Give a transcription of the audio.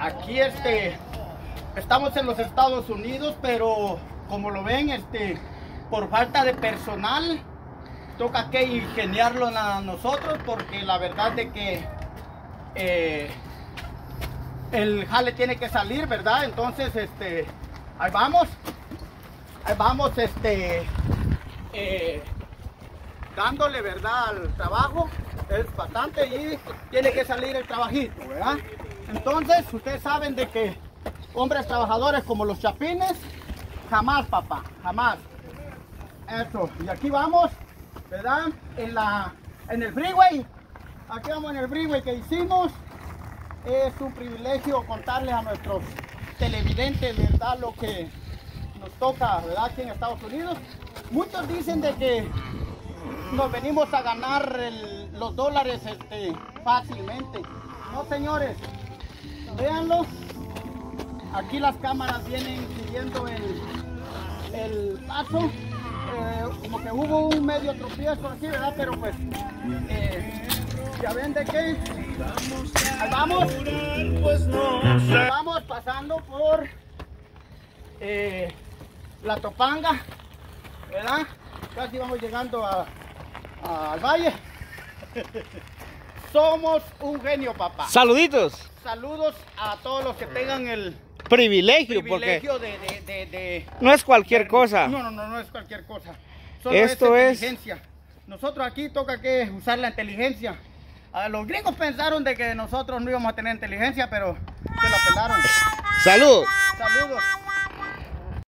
Aquí estamos en los Estados Unidos, pero como lo ven, por falta de personal, toca que ingeniarlo a nosotros, porque la verdad de que el jale tiene que salir, ¿verdad? Entonces, ahí vamos, dándole, ¿verdad?, al trabajo. Es bastante y tiene que salir el trabajito, ¿verdad? Entonces, ustedes saben de que hombres trabajadores como los chapines, jamás, papá, jamás. Eso, y aquí vamos, ¿verdad? En el freeway, aquí vamos en el freeway que hicimos. Es un privilegio contarles a nuestros televidentes, ¿verdad?, lo que nos toca, ¿verdad?, aquí en Estados Unidos. Muchos dicen de que nos venimos a ganar los dólares fácilmente. No, señores, véanlo. Aquí las cámaras vienen siguiendo el paso. Como que hubo un medio tropiezo aquí, ¿verdad? Pero pues, ya ven de qué. Ahí vamos. Vamos pasando por la Topanga, ¿verdad? Casi vamos llegando al valle. Somos un genio, papá. Saluditos. Saludos a todos los que tengan el Privilegio privilegio porque de no es cualquier cosa. No es cualquier cosa. Solo Esto es inteligencia. Nosotros aquí toca que usar la inteligencia. Los gringos pensaron de que nosotros no íbamos a tener inteligencia, pero se la pelaron. Salud. Saludos.